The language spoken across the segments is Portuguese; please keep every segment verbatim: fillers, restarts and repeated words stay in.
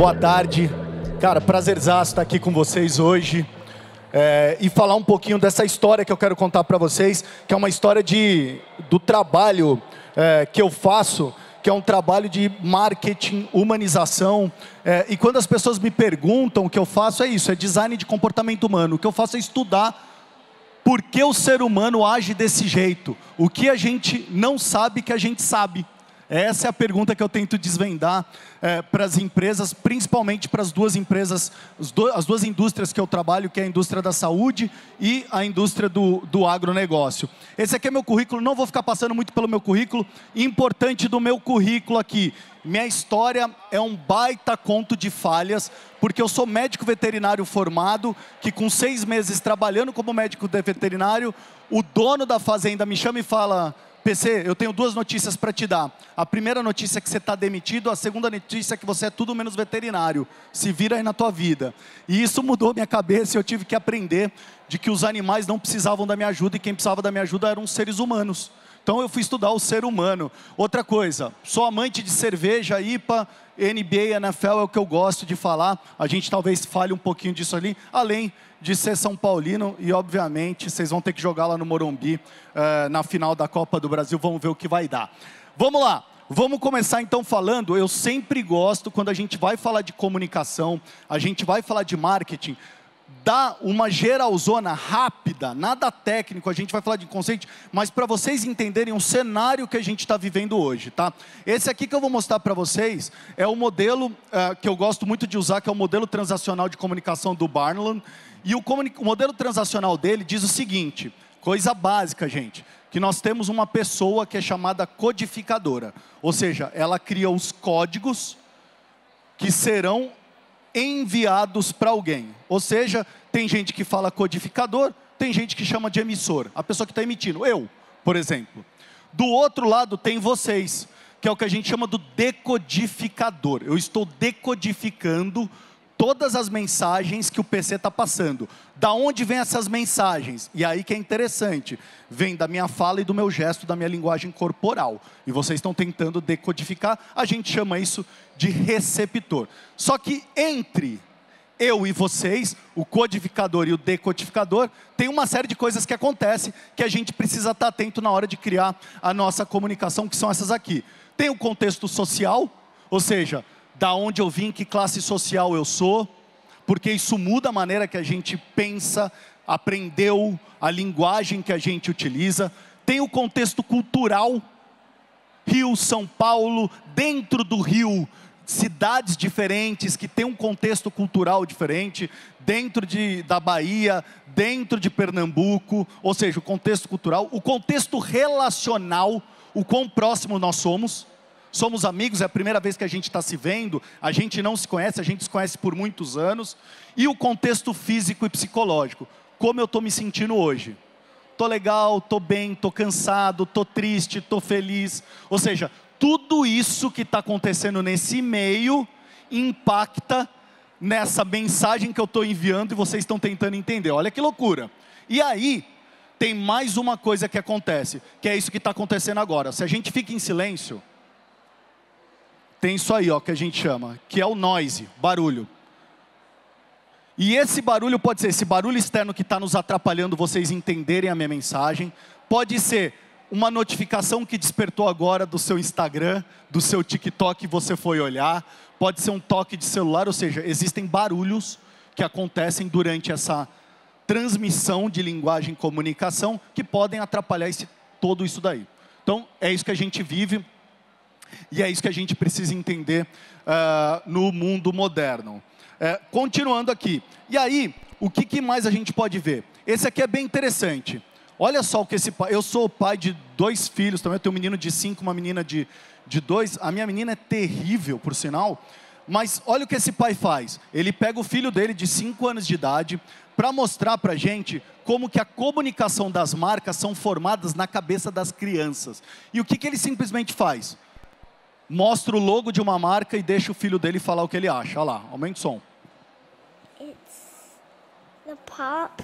boa tarde. Cara, prazerzaço estar aqui com vocês hoje é, e falar um pouquinho dessa história que eu quero contar para vocês, que é uma história de, do trabalho é, que eu faço, que é um trabalho de marketing, humanização. É, e quando as pessoas me perguntam, o que eu faço é isso, é design de comportamento humano. O que eu faço é estudar por que o ser humano age desse jeito. O que a gente não sabe que a gente sabe. Essa é a pergunta que eu tento desvendar é, para as empresas, principalmente para as duas empresas, as, do, as duas indústrias que eu trabalho, que é a indústria da saúde e a indústria do, do agronegócio. Esse aqui é meu currículo, não vou ficar passando muito pelo meu currículo. Importante do meu currículo aqui, minha história é um baita conto de falhas, porque eu sou médico veterinário formado, que com seis meses trabalhando como médico veterinário, o dono da fazenda me chama e fala: P C, eu tenho duas notícias para te dar. A primeira notícia é que você está demitido, a segunda notícia é que você é tudo menos veterinário. Se vira aí na tua vida. E isso mudou minha cabeça e eu tive que aprender de que os animais não precisavam da minha ajuda e quem precisava da minha ajuda eram os seres humanos. Então eu fui estudar o ser humano. Outra coisa, sou amante de cerveja, I P A, N B A, N F L é o que eu gosto de falar. A gente talvez fale um pouquinho disso ali, além de ser São Paulino e, obviamente, vocês vão ter que jogar lá no Morumbi, uh, na final da Copa do Brasil, vamos ver o que vai dar. Vamos lá, vamos começar então falando, eu sempre gosto, quando a gente vai falar de comunicação, a gente vai falar de marketing, dá uma geralzona rápida, nada técnico, a gente vai falar de conceito, mas para vocês entenderem um cenário que a gente está vivendo hoje, tá? Esse aqui que eu vou mostrar para vocês é o modelo uh, que eu gosto muito de usar, que é o modelo transacional de comunicação do Barnum. E o, o modelo transacional dele diz o seguinte, coisa básica, gente, que nós temos uma pessoa que é chamada codificadora, ou seja, ela cria os códigos que serão enviados para alguém. Ou seja, tem gente que fala codificador, tem gente que chama de emissor, a pessoa que está emitindo, eu, por exemplo. Do outro lado tem vocês, que é o que a gente chama do decodificador. Eu estou decodificando todas as mensagens que o P C está passando. Da onde vêm essas mensagens? E aí que é interessante, vem da minha fala e do meu gesto, da minha linguagem corporal. E vocês estão tentando decodificar, a gente chama isso de receptor. Só que entre eu e vocês, o codificador e o decodificador, tem uma série de coisas que acontecem, que a gente precisa estar atento na hora de criar a nossa comunicação, que são essas aqui. Tem o contexto social, ou seja, da onde eu vim, que classe social eu sou, porque isso muda a maneira que a gente pensa, aprendeu, a linguagem que a gente utiliza. Tem o contexto cultural, Rio, São Paulo, dentro do Rio, cidades diferentes, que tem um contexto cultural diferente, dentro de, da Bahia, dentro de Pernambuco, ou seja, o contexto cultural, o contexto relacional, o quão próximo nós somos. Somos amigos, é a primeira vez que a gente está se vendo, a gente não se conhece, a gente se conhece por muitos anos. E o contexto físico e psicológico, como eu estou me sentindo hoje. Estou legal, estou bem, estou cansado, estou triste, estou feliz. Ou seja, tudo isso que está acontecendo nesse meio impacta nessa mensagem que eu estou enviando e vocês estão tentando entender. Olha que loucura. E aí, tem mais uma coisa que acontece, que é isso que está acontecendo agora. Se a gente fica em silêncio, tem isso aí, ó, que a gente chama, que é o noise, barulho. E esse barulho pode ser, esse barulho externo que está nos atrapalhando vocês entenderem a minha mensagem, pode ser uma notificação que despertou agora do seu Instagram, do seu TikTok, você foi olhar, pode ser um toque de celular, ou seja, existem barulhos que acontecem durante essa transmissão de linguagem e comunicação que podem atrapalhar esse, todo isso daí. Então, é isso que a gente vive. E é isso que a gente precisa entender uh, no mundo moderno. Uh, continuando aqui. E aí, o que, que mais a gente pode ver? Esse aqui é bem interessante. Olha só o que esse pai... Eu sou pai de dois filhos também. Eu tenho um menino de cinco, uma menina de, de dois. A minha menina é terrível, por sinal. Mas olha o que esse pai faz. Ele pega o filho dele de cinco anos de idade para mostrar para a gente como que a comunicação das marcas são formadas na cabeça das crianças. E o que, que ele simplesmente faz? Mostra o logo de uma marca e deixa o filho dele falar o que ele acha. Olha lá, aumenta o som. It's the pop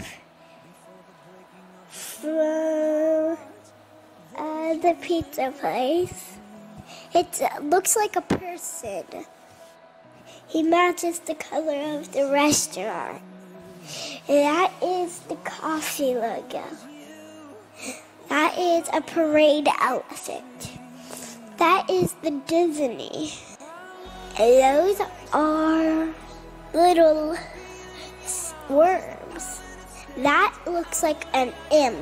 from uh, the pizza place. It uh, looks like a person. he matches the color of the restaurant. That is the coffee logo. That is a parade outfit. That is the Disney. And those are little worms. That looks like an M.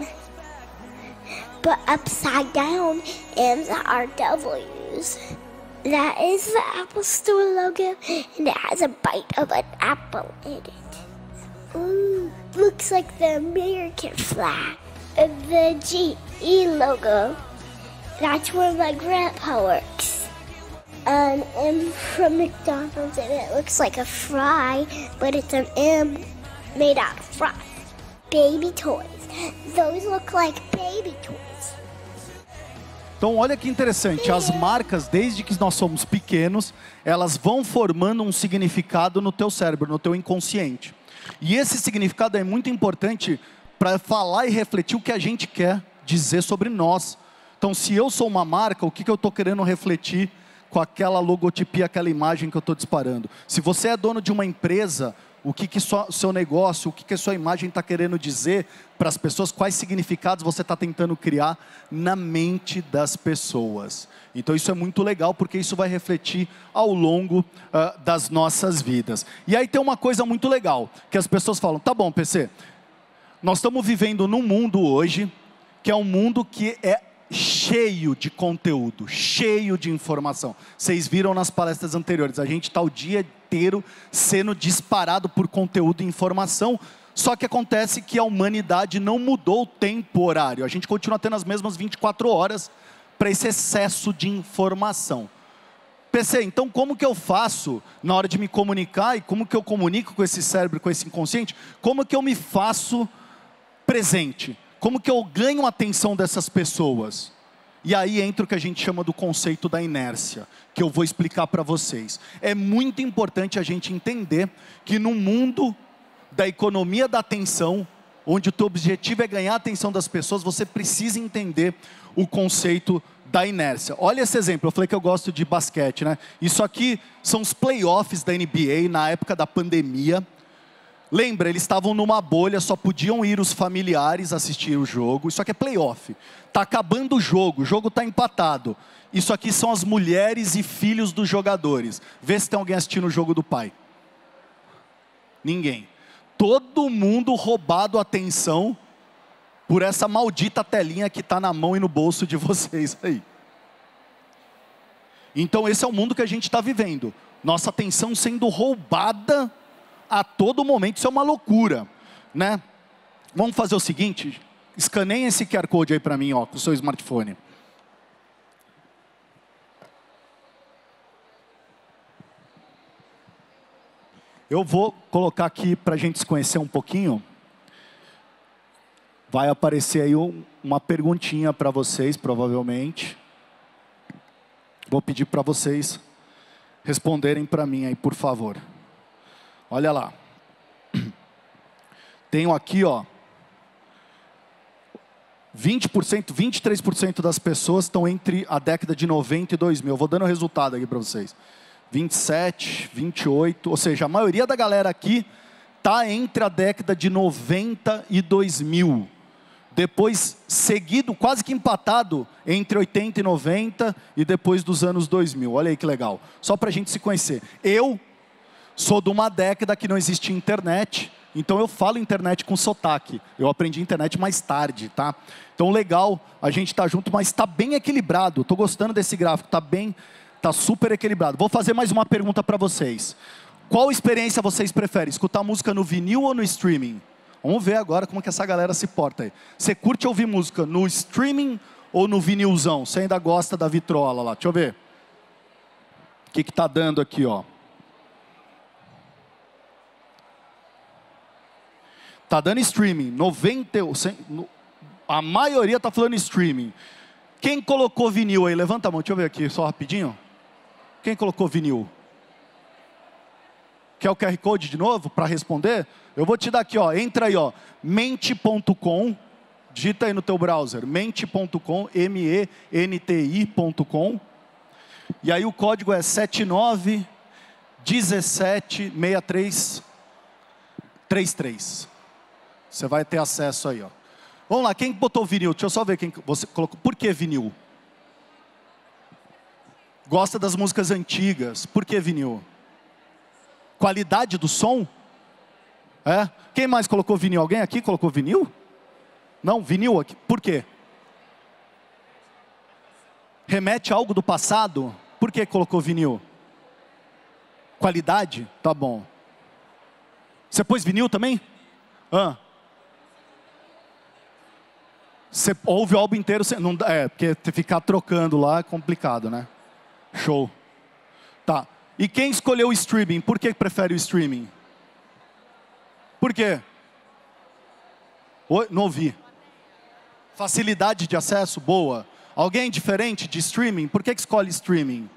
But upside down, M's are W's. That is the Apple Store logo, and it has a bite of an apple in it. Ooh, looks like the American flag. The G E logo, that's where my grandpa works. An M from McDonald's, and it looks like a fry, but it's an M made out of fries. Baby toys. Those look like baby toys. Então olha que interessante, as marcas, desde que nós somos pequenos, elas vão formando um significado no teu cérebro, no teu inconsciente. E esse significado é muito importante para falar e refletir o que a gente quer dizer sobre nós. Então se eu sou uma marca, o que, que eu estou querendo refletir com aquela logotipia, aquela imagem que eu estou disparando? Se você é dono de uma empresa, o que que o seu negócio, o que que a sua imagem está querendo dizer para as pessoas, quais significados você está tentando criar na mente das pessoas. Então isso é muito legal, porque isso vai refletir ao longo uh, das nossas vidas. E aí tem uma coisa muito legal, que as pessoas falam, tá bom, P C, nós estamos vivendo num mundo hoje, que é um mundo que é cheio de conteúdo, cheio de informação. Vocês viram nas palestras anteriores, a gente está o dia inteiro sendo disparado por conteúdo e informação, só que acontece que a humanidade não mudou o tempo horário, a gente continua tendo as mesmas vinte e quatro horas para esse excesso de informação. P C, então como que eu faço na hora de me comunicar, e como que eu comunico com esse cérebro, com esse inconsciente, como que eu me faço presente? Como que eu ganho a atenção dessas pessoas? E aí entra o que a gente chama do conceito da inércia, que eu vou explicar para vocês. É muito importante a gente entender que no mundo da economia da atenção, onde o teu objetivo é ganhar a atenção das pessoas, você precisa entender o conceito da inércia. Olha esse exemplo, eu falei que eu gosto de basquete, né? Isso aqui são os playoffs da N B A na época da pandemia. Lembra, eles estavam numa bolha, só podiam ir os familiares assistir o jogo. Isso aqui é playoff. Está acabando o jogo, o jogo está empatado. Isso aqui são as mulheres e filhos dos jogadores. Vê se tem alguém assistindo o jogo do pai. Ninguém. Todo mundo roubado a atenção por essa maldita telinha que está na mão e no bolso de vocês aí. Então esse é o mundo que a gente está vivendo. Nossa atenção sendo roubada a todo momento. Isso é uma loucura, né? Vamos fazer o seguinte, escaneiem esse Q R Code aí para mim, ó, com o seu smartphone. Eu vou colocar aqui para a gente se conhecer um pouquinho. Vai aparecer aí um, uma perguntinha para vocês, provavelmente. Vou pedir para vocês responderem para mim aí, por favor. Olha lá. Tenho aqui, ó, vinte por cento, vinte e três por cento das pessoas estão entre a década de noventa e dois mil. Eu vou dando o resultado aqui para vocês. vinte e sete, vinte e oito, ou seja, a maioria da galera aqui está entre a década de noventa e dois mil. Depois, seguido, quase que empatado, entre oitenta e noventa e depois dos anos dois mil. Olha aí que legal. Só para a gente se conhecer. Eu sou de uma década que não existia internet, então eu falo internet com sotaque. Eu aprendi internet mais tarde, tá? Então legal, a gente tá junto, mas está bem equilibrado. Estou gostando desse gráfico, está bem, está super equilibrado. Vou fazer mais uma pergunta para vocês. Qual experiência vocês preferem? Escutar música no vinil ou no streaming? Vamos ver agora como que essa galera se porta aí. Você curte ouvir música no streaming ou no vinilzão? Você ainda gosta da vitrola lá? Deixa eu ver. O que que tá dando aqui, ó? Tá dando streaming, noventa, a maioria tá falando streaming. Quem colocou vinil aí? Levanta a mão, deixa eu ver aqui, só rapidinho. Quem colocou vinil? Quer o Q R Code de novo para responder? Eu vou te dar aqui, ó, entra aí, ó, mente ponto com, digita aí no teu browser, mente ponto com, M E N T I ponto com. E aí o código é sete nove dezessete sessenta e três trinta e três. Você vai ter acesso aí, ó. Vamos lá, quem botou vinil? Deixa eu só ver quem você colocou. Por que vinil? Gosta das músicas antigas. Por que vinil? Qualidade do som? É? Quem mais colocou vinil? Alguém aqui colocou vinil? Não, vinil aqui. Por quê? Remete a algo do passado? Por que colocou vinil? Qualidade? Tá bom. Você pôs vinil também? Ah. Você ouve o álbum inteiro, você não dá, é, porque ficar trocando lá é complicado, né? Show. Tá. E quem escolheu o streaming? Por que prefere o streaming? Por quê? Oi? Não ouvi. Facilidade de acesso? Boa. Alguém diferente de streaming? Por que que escolhe streaming?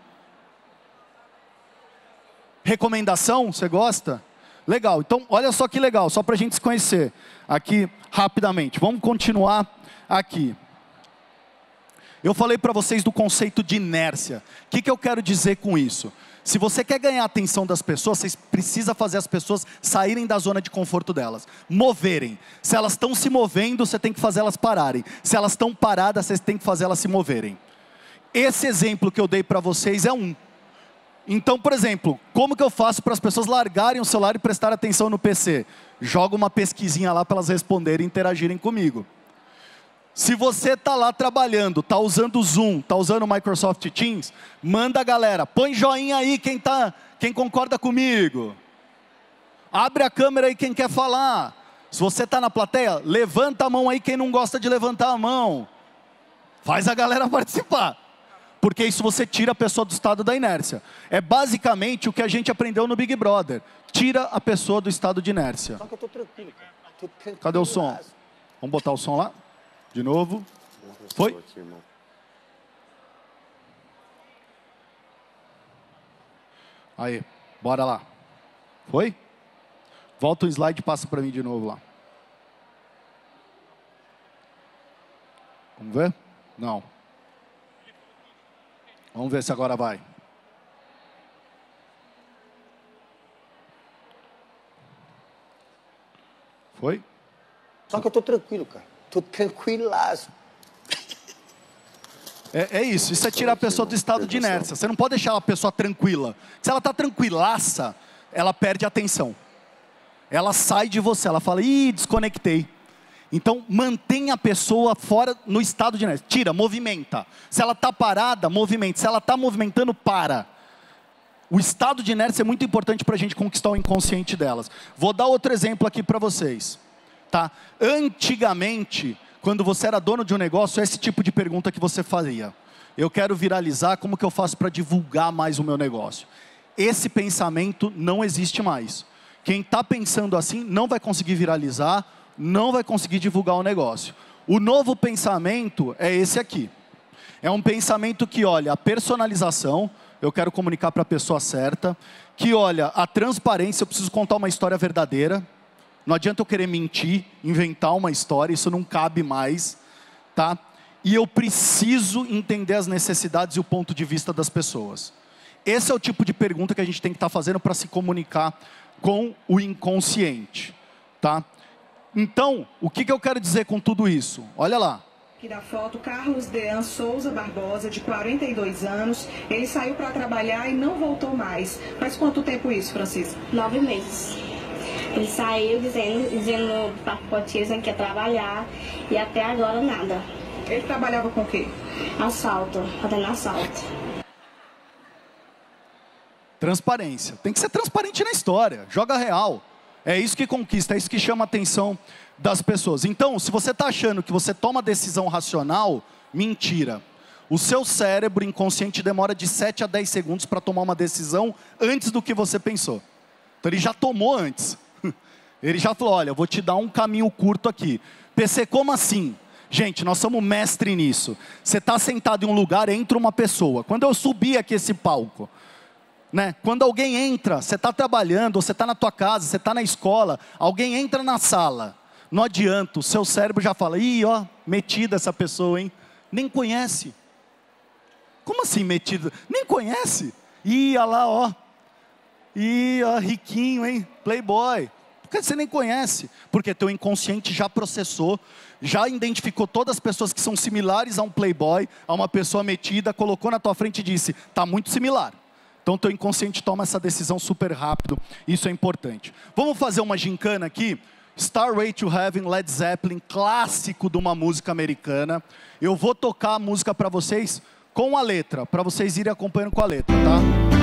Recomendação? Você gosta? Legal. Então, olha só que legal, só para a gente se conhecer aqui rapidamente. Vamos continuar aqui. Eu falei para vocês do conceito de inércia. O que que eu quero dizer com isso? Se você quer ganhar a atenção das pessoas, você precisa fazer as pessoas saírem da zona de conforto delas. Moverem. Se elas estão se movendo, você tem que fazer elas pararem. Se elas estão paradas, você tem que fazer elas se moverem. Esse exemplo que eu dei para vocês é um. Então, por exemplo, como que eu faço para as pessoas largarem o celular e prestar atenção no P C? Jogo uma pesquisinha lá para elas responderem e interagirem comigo. Se você está lá trabalhando, está usando o Zoom, está usando o Microsoft Teams, manda a galera, põe joinha aí quem, tá, quem concorda comigo. Abre a câmera aí quem quer falar. Se você está na plateia, levanta a mão aí quem não gosta de levantar a mão. Faz a galera participar. Porque isso você tira a pessoa do estado da inércia. É basicamente o que a gente aprendeu no Big Brother. Tira a pessoa do estado de inércia. Só que eu tô tranquilo, cara. Tô tranquilo. Cadê o som? Vamos botar o som lá? De novo. Foi? Aí, bora lá. Foi? Volta o slide e passa para mim de novo lá. Vamos ver? Não. Vamos ver se agora vai. Foi? Só que eu tô tranquilo, cara. Tô tranquilaço. É, é isso, isso é tirar a pessoa do estado de inércia. Você não pode deixar a pessoa tranquila. Se ela está tranquilaça, ela perde a atenção. Ela sai de você, ela fala, ih, desconectei. Então, mantenha a pessoa fora no estado de inércia. Tira, movimenta. Se ela está parada, movimenta. Se ela está movimentando, para. O estado de inércia é muito importante para a gente conquistar o inconsciente delas. Vou dar outro exemplo aqui para vocês. Tá? Antigamente, quando você era dono de um negócio, é esse tipo de pergunta que você fazia. Eu quero viralizar, como que eu faço para divulgar mais o meu negócio? Esse pensamento não existe mais. Quem está pensando assim não vai conseguir viralizar, não vai conseguir divulgar o negócio. O novo pensamento é esse aqui. É um pensamento que olha a personalização, eu quero comunicar para a pessoa certa, que olha a transparência, eu preciso contar uma história verdadeira. Não adianta eu querer mentir, inventar uma história, isso não cabe mais, tá? E eu preciso entender as necessidades e o ponto de vista das pessoas. Esse é o tipo de pergunta que a gente tem que estar fazendo para se comunicar com o inconsciente, tá? Então, o que, que eu quero dizer com tudo isso? Olha lá. Aqui da foto, Carlos Dean Souza Barbosa, de quarenta e dois anos. Ele saiu para trabalhar e não voltou mais. Faz quanto tempo isso, Francisco? Nove meses. Ele saiu dizendo, dizendo para que não quer trabalhar e até agora nada. Ele trabalhava com o quê? Assalto, fazendo assalto. Transparência. Tem que ser transparente na história. Joga real. É isso que conquista, é isso que chama a atenção das pessoas. Então, se você está achando que você toma decisão racional, mentira. O seu cérebro inconsciente demora de sete a dez segundos para tomar uma decisão antes do que você pensou. Então ele já tomou antes. Ele já falou, olha, eu vou te dar um caminho curto aqui. P C, como assim? Gente, nós somos mestre nisso. Você está sentado em um lugar, entra uma pessoa. Quando eu subi aqui esse palco, né? Quando alguém entra, você está trabalhando, você está na tua casa, você está na escola, alguém entra na sala. Não adianta, o seu cérebro já fala, ih, ó, metida essa pessoa, hein? Nem conhece. Como assim metida? Nem conhece? Ih, olha lá, ó. Ih, ó, riquinho, hein? Playboy. Porque você nem conhece. Porque teu inconsciente já processou, já identificou todas as pessoas que são similares a um playboy, a uma pessoa metida, colocou na tua frente e disse, tá muito similar. Então teu inconsciente toma essa decisão super rápido. Isso é importante. Vamos fazer uma gincana aqui. Starway to Heaven, Led Zeppelin, clássico de uma música americana. Eu vou tocar a música para vocês com a letra, para vocês irem acompanhando com a letra, tá?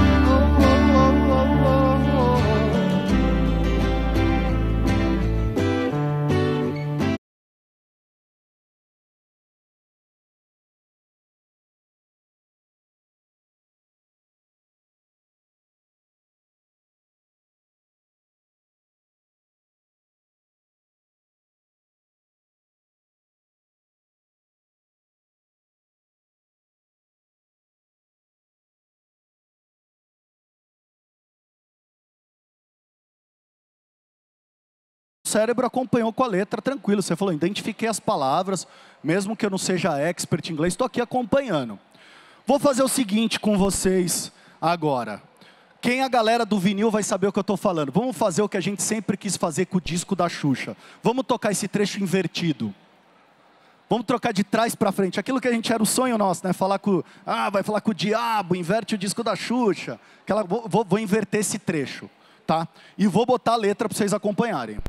O cérebro acompanhou com a letra, tranquilo. Você falou, identifiquei as palavras, mesmo que eu não seja expert em inglês, estou aqui acompanhando. Vou fazer o seguinte com vocês agora. Quem é a galera do vinil vai saber o que eu estou falando. Vamos fazer o que a gente sempre quis fazer com o disco da Xuxa. Vamos tocar esse trecho invertido. Vamos trocar de trás para frente. Aquilo que a gente era o sonho nosso, né? Falar com, ah, vai falar com o diabo, inverte o disco da Xuxa. Aquela, vou, vou, vou inverter esse trecho, tá? E vou botar a letra para vocês acompanharem.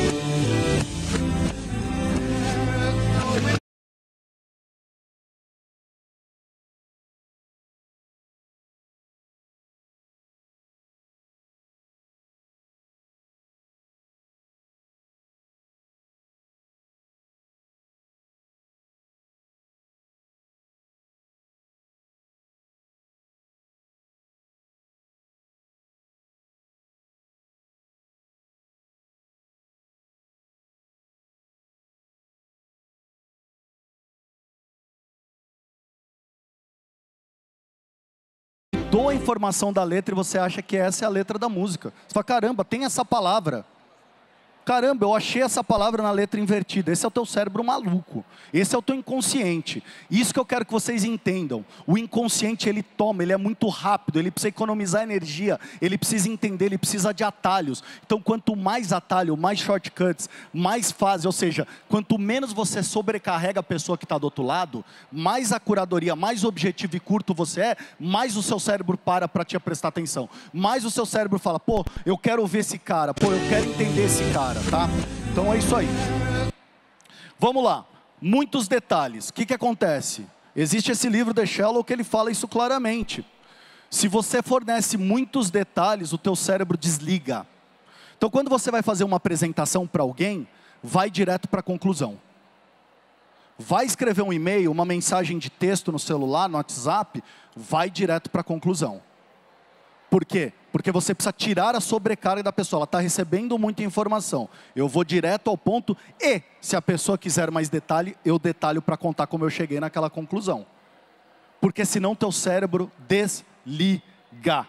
Dou a informação da letra e você acha que essa é a letra da música. Você fala, caramba, tem essa palavra. Caramba, eu achei essa palavra na letra invertida. Esse é o teu cérebro maluco. Esse é o teu inconsciente. Isso que eu quero que vocês entendam. O inconsciente, ele toma, ele é muito rápido, ele precisa economizar energia, ele precisa entender, ele precisa de atalhos. Então, quanto mais atalho, mais shortcuts, mais fase, ou seja, quanto menos você sobrecarrega a pessoa que está do outro lado, mais a curadoria, mais objetivo e curto você é, mais o seu cérebro para para te prestar atenção. Mais o seu cérebro fala, pô, eu quero ouvir esse cara, pô, eu quero entender esse cara. Tá? Então é isso aí. Vamos lá. Muitos detalhes. O que, que acontece? Existe esse livro The Shallow que ele fala isso claramente. Se você fornece muitos detalhes, o teu cérebro desliga. Então quando você vai fazer uma apresentação para alguém, vai direto para a conclusão. Vai escrever um e-mail, uma mensagem de texto no celular, no WhatsApp, vai direto para a conclusão. Por quê? Porque você precisa tirar a sobrecarga da pessoa. Ela está recebendo muita informação. Eu vou direto ao ponto e, se a pessoa quiser mais detalhe, eu detalho para contar como eu cheguei naquela conclusão. Porque senão teu cérebro desliga.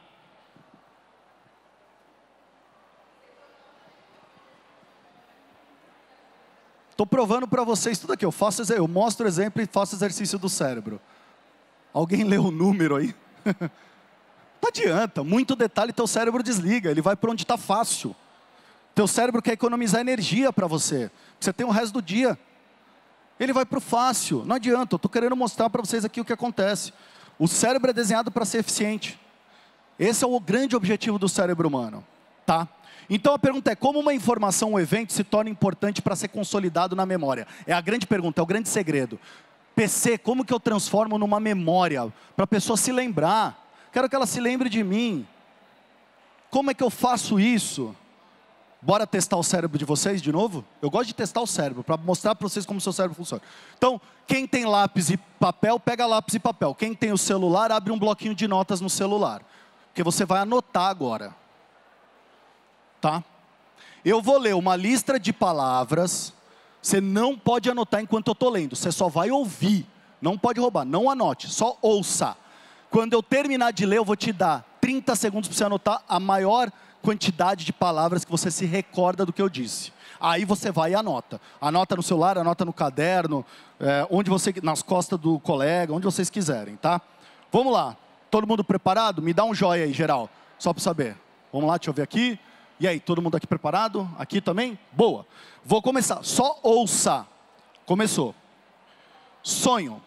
Estou provando para vocês tudo aqui. Eu, faço, eu mostro o exemplo e faço exercício do cérebro. Alguém leu o número aí? Não adianta, muito detalhe, teu cérebro desliga, ele vai para onde está fácil. Teu cérebro quer economizar energia para você, você tem o resto do dia. Ele vai para o fácil, não adianta, eu estou querendo mostrar para vocês aqui o que acontece. O cérebro é desenhado para ser eficiente. Esse é o grande objetivo do cérebro humano, tá? Então a pergunta é, como uma informação, um evento se torna importante para ser consolidado na memória? É a grande pergunta, é o grande segredo. P C, como que eu transformo numa memória, para a pessoa se lembrar? Quero que ela se lembre de mim. Como é que eu faço isso? Bora testar o cérebro de vocês de novo? Eu gosto de testar o cérebro, para mostrar para vocês como o seu cérebro funciona. Então, quem tem lápis e papel, pega lápis e papel. Quem tem o celular, abre um bloquinho de notas no celular. Porque você vai anotar agora. Tá? Eu vou ler uma lista de palavras. Você não pode anotar enquanto eu estou lendo. Você só vai ouvir. Não pode roubar, não anote, só ouça. Quando eu terminar de ler, eu vou te dar trinta segundos para você anotar a maior quantidade de palavras que você se recorda do que eu disse. Aí você vai e anota. Anota no celular, anota no caderno, é, onde você, nas costas do colega, onde vocês quiserem, tá? Vamos lá. Todo mundo preparado? Me dá um joia aí, geral, só para saber. Vamos lá, deixa eu ver aqui. E aí, todo mundo aqui preparado? Aqui também? Boa. Vou começar. Só ouça. Começou. Sonho.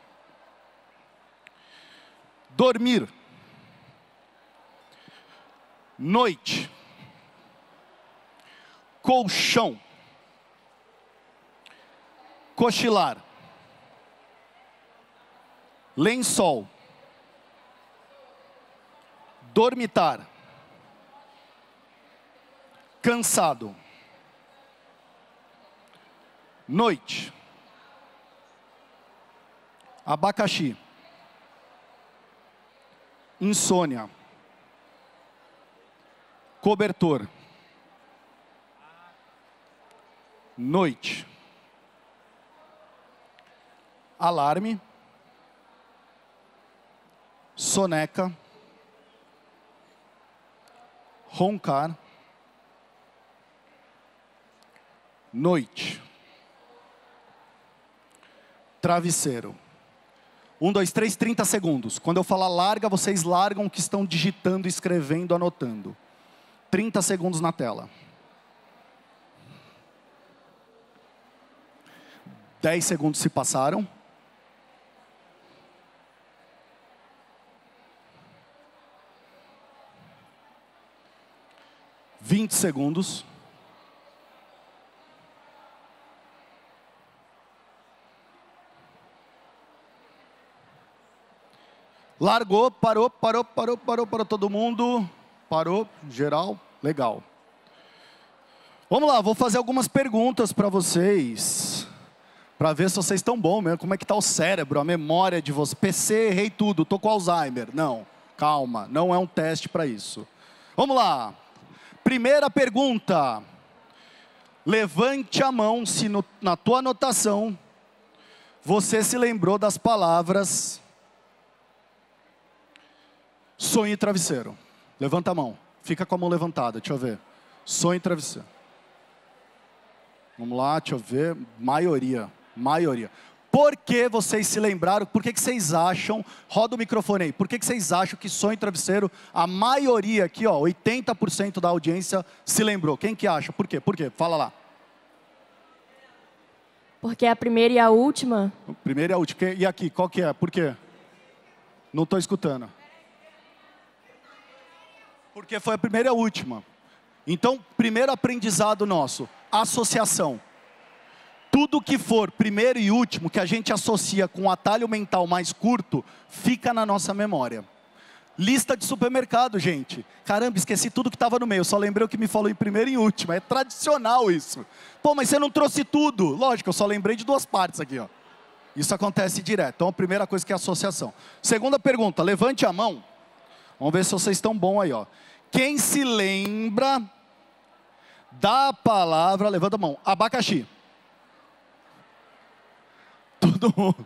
Dormir. Noite. Colchão. Cochilar. Lençol. Dormitar. Cansado. Noite. Abacaxi. Insônia. Cobertor. Noite. Alarme. Soneca. Roncar. Noite. Travesseiro. Um, dois, três, trinta segundos. Quando eu falar larga, vocês largam o que estão digitando, escrevendo, anotando. trinta segundos na tela. dez segundos se passaram. vinte segundos. Largou, parou, parou, parou, parou, parou todo mundo. Parou, geral, legal. Vamos lá, vou fazer algumas perguntas para vocês. Para ver se vocês estão bons mesmo. Como é que está o cérebro, a memória de vocês. P C, errei tudo, estou com Alzheimer. Não, calma, não é um teste para isso. Vamos lá. Primeira pergunta. Levante a mão se no, na tua anotação você se lembrou das palavras sonho e travesseiro. Levanta a mão. Fica com a mão levantada, deixa eu ver. Sonho e travesseiro. Vamos lá, deixa eu ver. Maioria, maioria. Por que vocês se lembraram? Por que, que vocês acham? Roda o microfone aí. Por que, que vocês acham que sonho e travesseiro, a maioria aqui, ó, oitenta por cento da audiência se lembrou? Quem que acha? Por quê? Por quê? Fala lá. Porque é a primeira e a última. Primeira e a última. E aqui, qual que é? Por quê? Não estou escutando. Porque foi a primeira e a última. Então, primeiro aprendizado nosso, associação. Tudo que for primeiro e último, que a gente associa com um atalho mental mais curto, fica na nossa memória. Lista de supermercado, gente. Caramba, esqueci tudo que estava no meio, só lembrei o que me falou em primeiro e último. É tradicional isso. Pô, mas você não trouxe tudo. Lógico, eu só lembrei de duas partes aqui, ó. Isso acontece direto. Então, a primeira coisa que é associação. Segunda pergunta, levante a mão. Vamos ver se vocês estão bons aí, ó. Quem se lembra da palavra, levanta a mão, abacaxi. Todo mundo.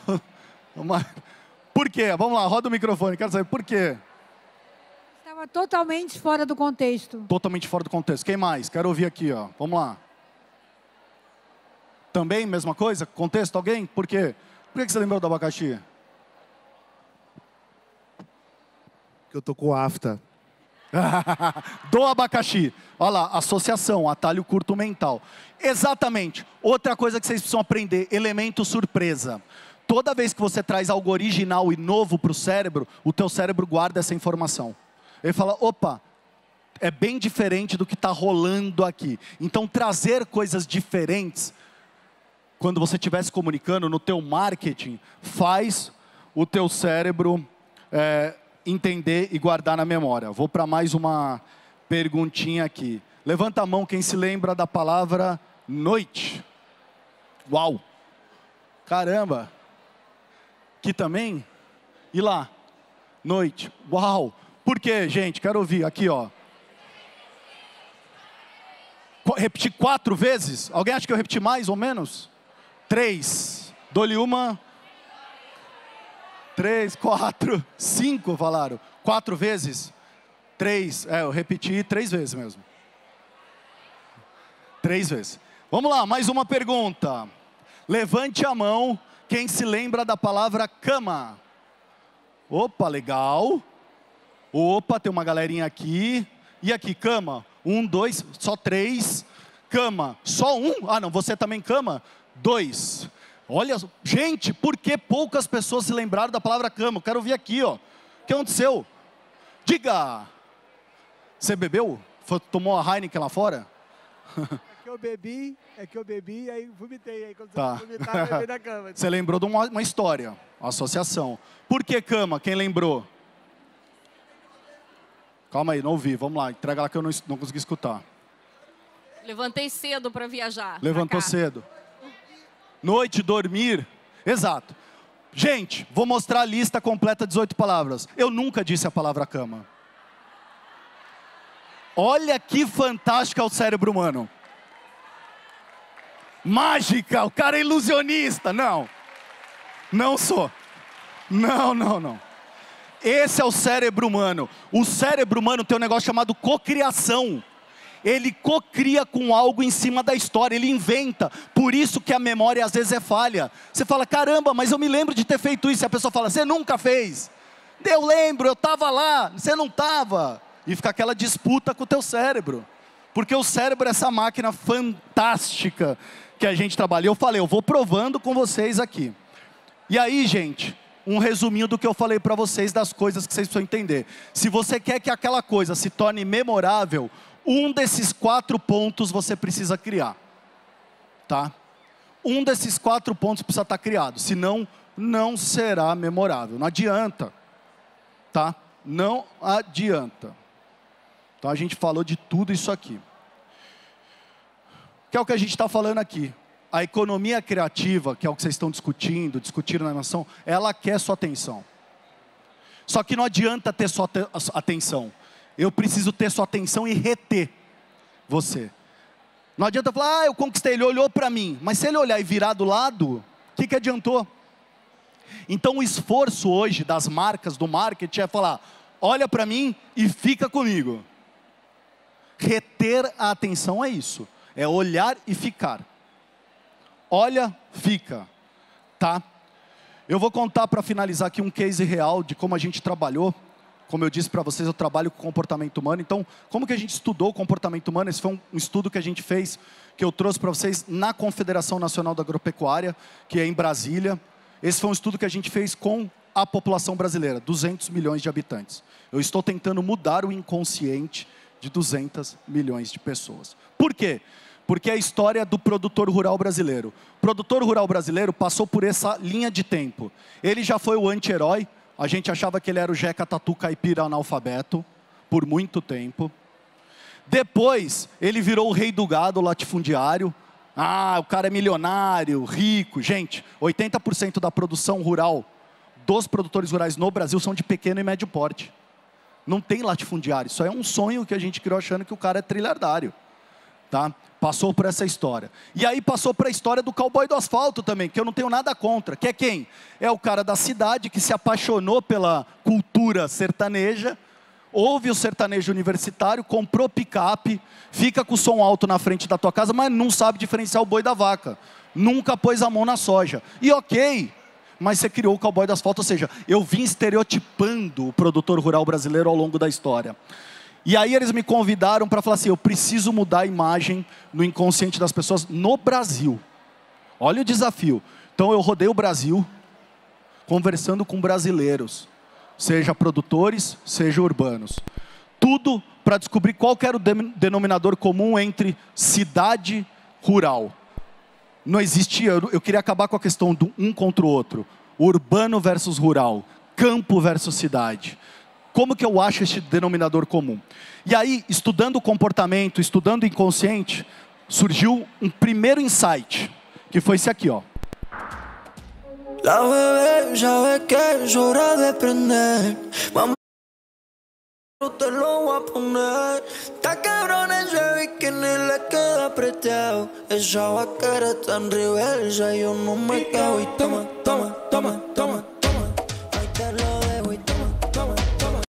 Por quê? Vamos lá, roda o microfone, quero saber por quê. Estava totalmente fora do contexto. Totalmente fora do contexto. Quem mais? Quero ouvir aqui, ó. Vamos lá. Também, mesma coisa? Contexto, alguém? Por quê? Por que você lembrou do abacaxi? Que eu tô com afta. Do abacaxi. Olha lá, associação, atalho curto mental. Exatamente. Outra coisa que vocês precisam aprender, elemento surpresa. Toda vez que você traz algo original e novo para o cérebro, o teu cérebro guarda essa informação. Ele fala, opa, é bem diferente do que está rolando aqui. Então, trazer coisas diferentes, quando você estiver se comunicando no teu marketing, faz o teu cérebro é, entender e guardar na memória. Vou para mais uma perguntinha aqui. Levanta a mão quem se lembra da palavra noite. Uau! Caramba! Aqui também? E lá? Noite. Uau! Por quê, gente? Quero ouvir. Aqui, ó. Repetir quatro vezes? Alguém acha que eu repeti mais ou menos? Três. Dou-lhe uma... Três, quatro, cinco, falaram. Quatro vezes? Três. É, eu repeti três vezes mesmo. Três vezes. Vamos lá, mais uma pergunta. Levante a mão quem se lembra da palavra cama. Opa, legal. Opa, tem uma galerinha aqui. E aqui, cama, um, dois, só três. Cama, só um? Ah, não, você também cama? Dois. Olha, gente, por que poucas pessoas se lembraram da palavra cama? Eu quero ouvir aqui, ó. O que aconteceu? Diga! Você bebeu? Foi, tomou a Heineken lá fora? É que eu bebi, é que eu bebi, aí vomitei. Aí quando Tá. você vomitar, eu bebi na cama. Você lembrou de uma, uma história, uma associação. Por que cama? Quem lembrou? Calma aí, não ouvi. Vamos lá, entrega lá que eu não, não consegui escutar. Levantei cedo para viajar. Levantou cedo. Noite, dormir. Exato. Gente, vou mostrar a lista completa, dezoito palavras. Eu nunca disse a palavra cama. Olha que fantástico é o cérebro humano. Mágica, o cara é ilusionista. Não, não sou. Não, não, não. Esse é o cérebro humano. O cérebro humano tem um negócio chamado cocriação. Ele cocria com algo em cima da história, ele inventa. Por isso que a memória às vezes é falha. Você fala, caramba, mas eu me lembro de ter feito isso. E a pessoa fala, você nunca fez. Eu lembro, eu estava lá, você não estava. E fica aquela disputa com o teu cérebro. Porque o cérebro é essa máquina fantástica que a gente trabalha. Eu falei, eu vou provando com vocês aqui. E aí, gente, um resuminho do que eu falei para vocês, das coisas que vocês precisam entender. Se você quer que aquela coisa se torne memorável, um desses quatro pontos você precisa criar. Tá? Um desses quatro pontos precisa estar criado, senão não será memorável. Não adianta. Tá? Não adianta. Então a gente falou de tudo isso aqui. Que é o que a gente está falando aqui. A economia criativa, que é o que vocês estão discutindo, discutindo na nação, ela quer sua atenção. Só que não adianta ter sua atenção. Eu preciso ter sua atenção e reter você. Não adianta falar, ah, eu conquistei, ele olhou para mim. Mas se ele olhar e virar do lado, o que, que adiantou? Então o esforço hoje das marcas, do marketing, é falar, olha para mim e fica comigo. Reter a atenção é isso. É olhar e ficar. Olha, fica. Tá? Eu vou contar para finalizar aqui um case real de como a gente trabalhou. Como eu disse para vocês, eu trabalho com comportamento humano. Então, como que a gente estudou o comportamento humano? Esse foi um, um estudo que a gente fez, que eu trouxe para vocês na Confederação Nacional da Agropecuária, que é em Brasília. Esse foi um estudo que a gente fez com a população brasileira, duzentos milhões de habitantes. Eu estou tentando mudar o inconsciente de duzentos milhões de pessoas. Por quê? Porque é a história do produtor rural brasileiro. O produtor rural brasileiro passou por essa linha de tempo. Ele já foi o anti-herói. A gente achava que ele era o Jeca Tatu Caipira analfabeto, por muito tempo. Depois, ele virou o rei do gado latifundiário. Ah, o cara é milionário, rico. Gente, oitenta por cento da produção rural, dos produtores rurais no Brasil, são de pequeno e médio porte. Não tem latifundiário. Isso é um sonho que a gente criou achando que o cara é trilhardário. Tá? Passou por essa história. E aí passou para a história do cowboy do asfalto também, que eu não tenho nada contra. Que é quem? É o cara da cidade que se apaixonou pela cultura sertaneja, ouve o sertanejo universitário, comprou picape, fica com o som alto na frente da tua casa, mas não sabe diferenciar o boi da vaca. Nunca pôs a mão na soja. E ok, mas você criou o cowboy do asfalto, ou seja, eu vim estereotipando o produtor rural brasileiro ao longo da história. E aí eles me convidaram para falar assim, eu preciso mudar a imagem no inconsciente das pessoas no Brasil. Olha o desafio. Então eu rodei o Brasil, conversando com brasileiros, seja produtores, seja urbanos. Tudo para descobrir qual que era o denominador comum entre cidade e rural. Não existia, eu queria acabar com a questão do um contra o outro. Urbano versus rural, campo versus cidade. Como que eu acho esse denominador comum? E aí, estudando o comportamento, estudando o inconsciente, surgiu um primeiro insight, que foi esse aqui, ó. La bebé sabe que es hora de prender. Vamos, te lo voy a poner. Está cabrón ese bikini, le queda apretado. Esa vaquera está en reversa, yo no me cago. Y toma, toma, toma, toma, toma. Ahí te lo dejo y toma, toma, toma.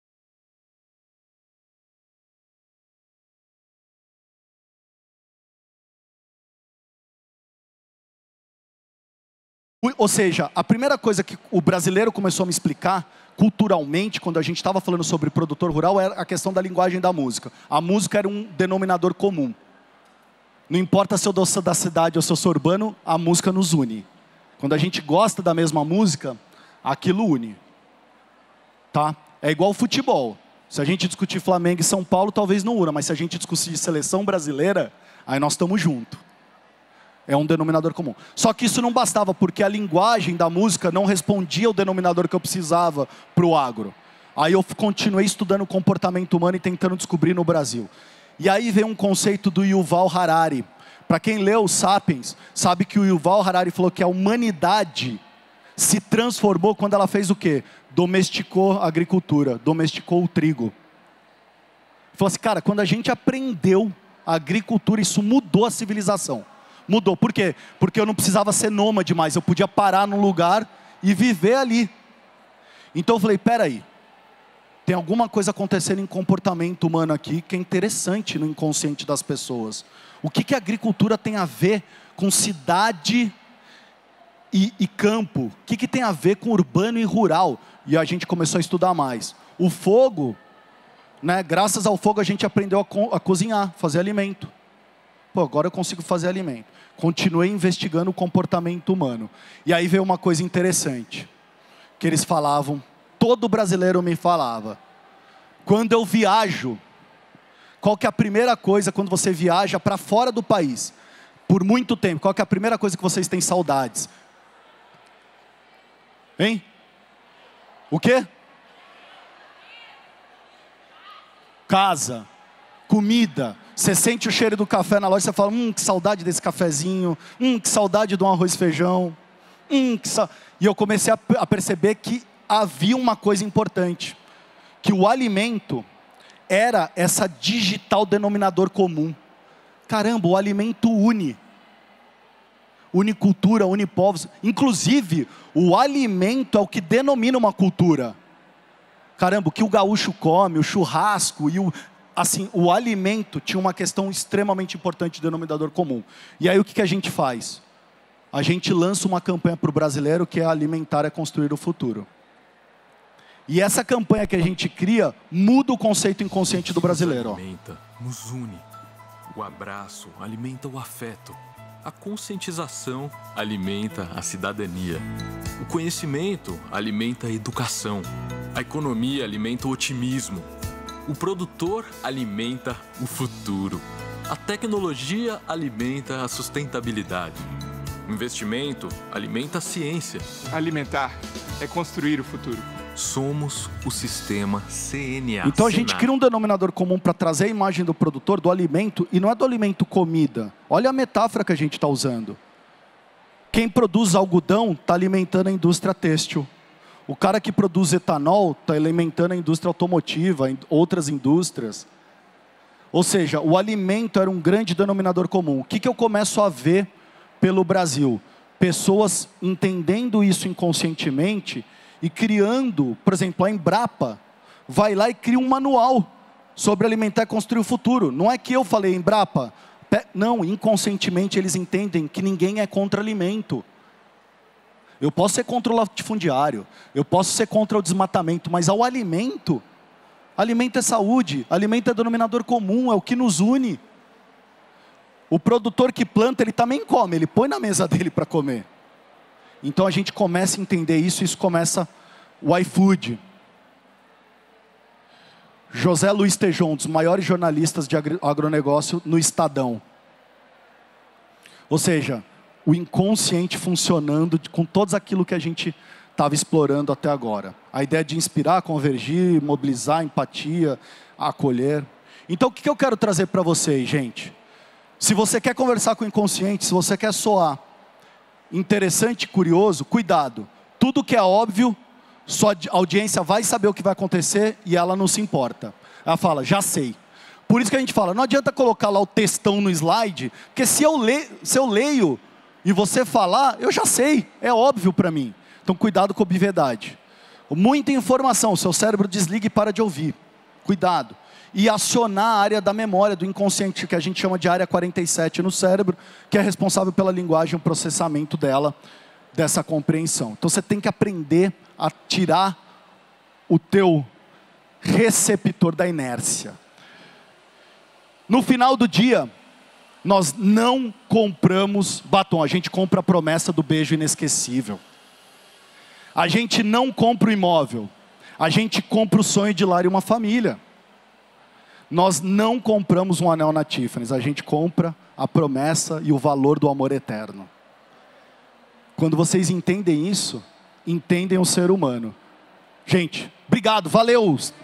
Ou seja, a primeira coisa que o brasileiro começou a me explicar, culturalmente, quando a gente estava falando sobre produtor rural, era a questão da linguagem da música. A música era um denominador comum. Não importa se eu sou da cidade ou se eu sou urbano, a música nos une. Quando a gente gosta da mesma música, aquilo une. Tá? É igual futebol. Se a gente discutir Flamengo e São Paulo, talvez não una, mas se a gente discutir seleção brasileira, aí nós estamos juntos. É um denominador comum. Só que isso não bastava, porque a linguagem da música não respondia ao denominador que eu precisava para o agro. Aí eu continuei estudando o comportamento humano e tentando descobrir no Brasil. E aí veio um conceito do Yuval Harari. Para quem leu Sapiens, sabe que o Yuval Harari falou que a humanidade se transformou quando ela fez o quê? Domesticou a agricultura, domesticou o trigo. Ele falou assim, cara, quando a gente aprendeu a agricultura, isso mudou a civilização. Mudou, por quê? Porque eu não precisava ser nômade mais, eu podia parar num lugar e viver ali. Então eu falei, peraí, tem alguma coisa acontecendo em comportamento humano aqui que é interessante no inconsciente das pessoas. O que, que a agricultura tem a ver com cidade e, e campo? O que, que tem a ver com urbano e rural? E a gente começou a estudar mais. O fogo, né, graças ao fogo a gente aprendeu a, co a cozinhar, fazer alimento. Pô, agora eu consigo fazer alimento. Continuei investigando o comportamento humano. E aí veio uma coisa interessante. Que eles falavam, todo brasileiro me falava. Quando eu viajo, qual que é a primeira coisa quando você viaja para fora do país? Por muito tempo, qual que é a primeira coisa que vocês têm saudades? Hein? O quê? Casa, comida. Você sente o cheiro do café na loja, você fala, hum, que saudade desse cafezinho, hum, que saudade de um arroz e feijão, hum, que sa... E eu comecei a, a perceber que havia uma coisa importante, que o alimento era essa digital denominador comum. Caramba, o alimento une. Une cultura, une povos. Inclusive, o alimento é o que denomina uma cultura. Caramba, o que o gaúcho come, o churrasco e o... Assim, o alimento tinha uma questão extremamente importante de denominador comum. E aí o que, que a gente faz? A gente lança uma campanha para o brasileiro que é alimentar é construir o futuro. E essa campanha que a gente cria muda o conceito inconsciente do brasileiro. Ó. Alimenta, nos une. O abraço alimenta o afeto. A conscientização alimenta a cidadania. O conhecimento alimenta a educação. A economia alimenta o otimismo. O produtor alimenta o futuro. A tecnologia alimenta a sustentabilidade. O investimento alimenta a ciência. Alimentar é construir o futuro. Somos o sistema C N A. Então a gente cria um denominador comum para trazer a imagem do produtor, do alimento, e não é do alimento comida. Olha a metáfora que a gente está usando. Quem produz algodão está alimentando a indústria têxtil. O cara que produz etanol está alimentando a indústria automotiva, outras indústrias. Ou seja, o alimento era um grande denominador comum. O que, que eu começo a ver pelo Brasil? Pessoas entendendo isso inconscientemente e criando, por exemplo, a Embrapa vai lá e cria um manual sobre alimentar e construir o futuro. Não é que eu falei, Embrapa. Não, inconscientemente eles entendem que ninguém é contra alimento. Eu posso ser contra o latifundiário, eu posso ser contra o desmatamento, mas ao alimento, alimento é saúde, alimento é denominador comum, é o que nos une. O produtor que planta, ele também come, ele põe na mesa dele para comer. Então a gente começa a entender isso, e isso começa o iFood. José Luiz Tejon, um dos maiores jornalistas de agronegócio no Estadão. Ou seja, o inconsciente funcionando com tudo aquilo que a gente estava explorando até agora. A ideia de inspirar, convergir, mobilizar, empatia, acolher. Então o que eu quero trazer para vocês, gente? Se você quer conversar com o inconsciente, se você quer soar interessante, curioso, cuidado. Tudo que é óbvio, sua audiência vai saber o que vai acontecer e ela não se importa. Ela fala, já sei. Por isso que a gente fala, não adianta colocar lá o textão no slide, porque se eu, le se eu leio e você falar, eu já sei, é óbvio para mim. Então cuidado com a obviedade. Muita informação, seu cérebro desliga e para de ouvir. Cuidado. E acionar a área da memória, do inconsciente, que a gente chama de área quarenta e sete no cérebro, que é responsável pela linguagem e o processamento dela, dessa compreensão. Então você tem que aprender a tirar o teu receptor da inércia. No final do dia, nós não compramos batom, a gente compra a promessa do beijo inesquecível. A gente não compra o imóvel, a gente compra o sonho de lar e uma família. Nós não compramos um anel na Tiffany's, a gente compra a promessa e o valor do amor eterno. Quando vocês entendem isso, entendem o ser humano. Gente, obrigado, valeu!